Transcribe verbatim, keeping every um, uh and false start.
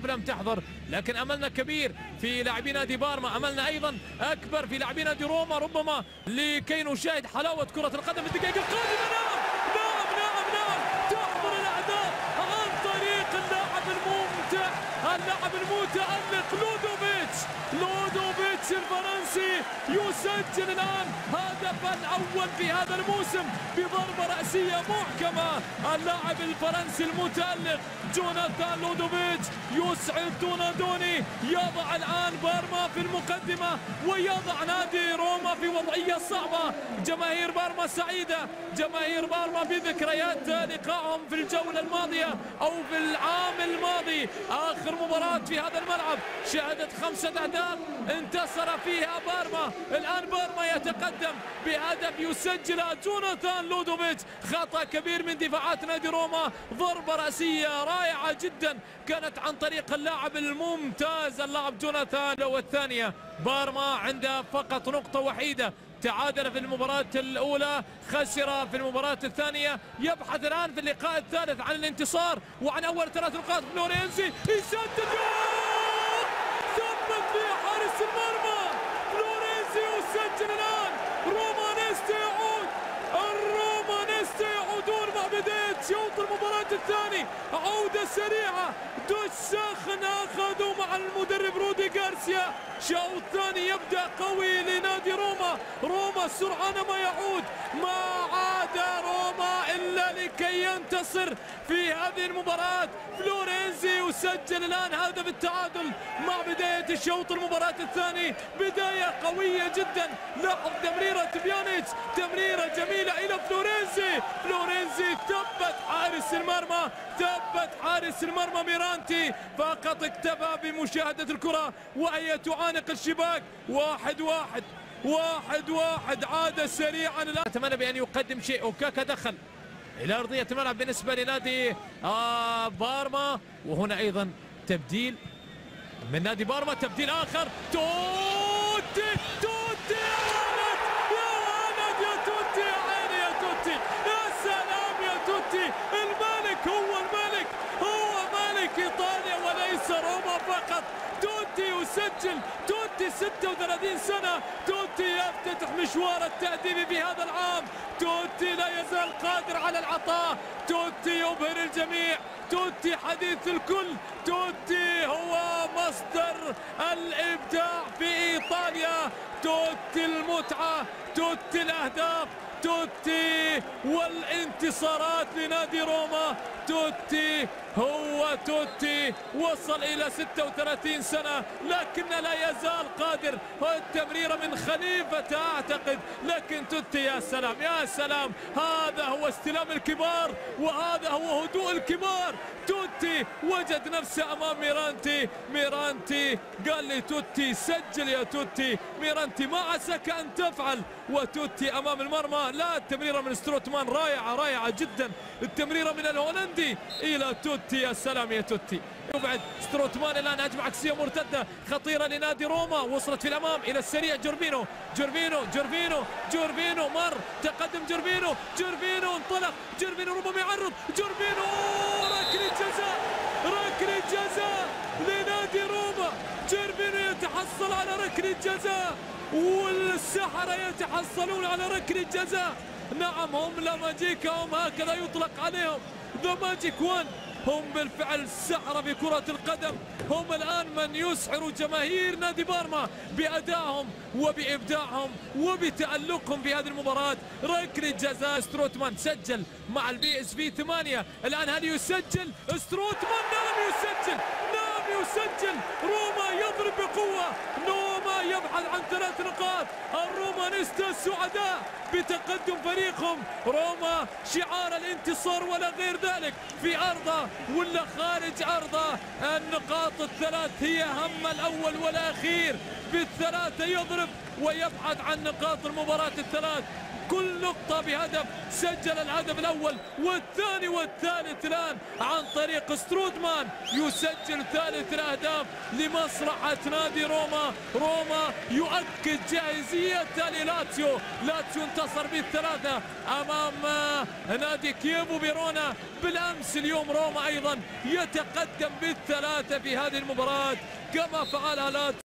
لم تحضر، لكن أملنا كبير في لاعبي نادي بارما، أملنا أيضا أكبر في لاعبي نادي روما، ربما لكي نشاهد حلاوة كرة القدم في الدقائق القادمة. نعم نعم نعم نعم تحضر الأهداف عن طريق اللاعب الممتع، اللاعب المتألق لودوفيتش. لودوفيتش الفرنسي يسجل الآن هدفا الأول في هذا الموسم بضربة رأسية محكمة. اللاعب الفرنسي المتألق جوناثان لودوفيتش يسعد دونادوني، يضع الآن بارما في المقدمة ويضع نادي روما في وضعية صعبة. جماهير بارما سعيدة، جماهير بارما بذكريات لقائهم في الجولة الماضية أو في العام الماضي. آخر مباراة في هذا الملعب شهدت خمسة أهداف انتصر فيها بارما. الآن بارما يتقدم بهدف يسجله جوناثان لودوفيتش. خطأ كبير من دفاعات نادي روما، ضربة رأسية رائعة جدا كانت عن طريق اللاعب الممتاز اللاعب جوناثان. والثانية بارما عنده فقط نقطة وحيدة، تعادل في المباراة الأولى، خسر في المباراة الثانية، يبحث الآن في اللقاء الثالث عن الانتصار وعن أول ثلاث نقاط. فلورينزي يسدد، ثبت في حارس المرمى. فلورينزي يسجل الآن. رومانيستا يعود، الرومانيستا يعودون مع بداية شوط المباراة الثاني. عودة سريعة، دش ساخن أخذوا مع المدرب رودي غارسيا. شوط ثاني يبدأ قوي لنادي روما. روما سرعان ما يعود، ما عاد روما إلا لكي ينتصر في هذه المباراة. فلورينزي يسجل الآن هدف التعادل مع بداية الشوط المباراة الثاني. بداية قوية جدا، لاحظ تمريرة بيانيتش، تمريرة جميلة إلى فلورينزي. فلورينزي ثبت حارس المرمى، ثبت حارس المرمى ميرانتي، فقط اكتفى بمشاهدة الكرة وهي تعانق الشباك. واحد واحد واحد واحد عاد سريعا. لا أتمنى بأن يقدم شيء. أوكاكا دخل إلى أرضية الملعب بالنسبة لنادي آه بارما، وهنا أيضا تبديل من نادي بارما، تبديل آخر. توتي توتي يا ولد يا توتي، يا عيني يا توتي، يا سلام يا توتي. الملك هو الملك، هو ملك إيطاليا وليس روما فقط. توتي يسجل، توتي ستة وثلاثين سنة، توتي يفتتح مشوار التأديبي في هذا العام. توتي لا يزال قادر على العطاء، توتي يبهر الجميع، توتي حديث الكل، توتي هو مصدر الإبداع في إيطاليا، توتي المتعة، توتي الأهداف، توتي والانتصارات لنادي روما. توتي هو توتي، وصل إلى ستة وثلاثين سنة لكن لا يزال قادر. التمريرة من خليفة أعتقد، لكن توتي يا سلام يا سلام، هذا هو استلام الكبار وهذا هو هدوء الكبار. توتي وجد نفسه أمام ميرانتي، ميرانتي قال لي توتي سجل يا توتي، ميرانتي ما عساك أن تفعل، وتوتي أمام المرمى. لا، التمريرة من ستروتمان رائعة رائعة جدا، التمريرة من الهولندي إلى توتي، يا سلام يا توتي. يبعد ستروتمان الآن هجمة عكسية مرتدة خطيرة لنادي روما، وصلت في الأمام إلى السريع. جوربينو جوربينو جوربينو جوربينو مر، تقدم جوربينو، جوربينو انطلق، جوربينو ربما يعرض، جوربينو ركلة جزاء، ركلة جزاء لنادي روما. جوربينو يتحصل على ركلة جزاء والسحرة يتحصلون على ركلة جزاء. نعم، هم لا ماجيكا، هم هكذا يطلق عليهم، ذا ماجيك وان. هم بالفعل السحرة في كرة القدم، هم الآن من يسحر جماهير نادي بارما بأدائهم وبإبداعهم وبتألقهم في هذه المباراة. ركلة جزاء، ستروتمان سجل مع البي اس في ثمانية. الآن هل يسجل ستروتمان؟ نعم يسجل، نعم يسجل. روما يضرب بقوة، روما يبحث عن ثلاث نقاط. الرومانيستا السعداء بتقدم فريقهم. روما شعار الانتصار ولا غير ذلك، في أرضه ولا خارج أرضه. النقاط الثلاث هي هم الأول والأخير، بالثلاثة يضرب ويبعد عن نقاط المباراة الثلاث. كل نقطة بهدف، سجل الهدف الأول والثاني والثالث الآن عن طريق سترودمان، يسجل ثالث الأهداف لمصلحة نادي روما. روما يؤكد جاهزيته للاتسيو. لاتسيو انتصر بالثلاثة أمام نادي كييفو فيرونا بالأمس. اليوم روما أيضا يتقدم بالثلاثة في هذه المباراة كما فعلها لاتسيو.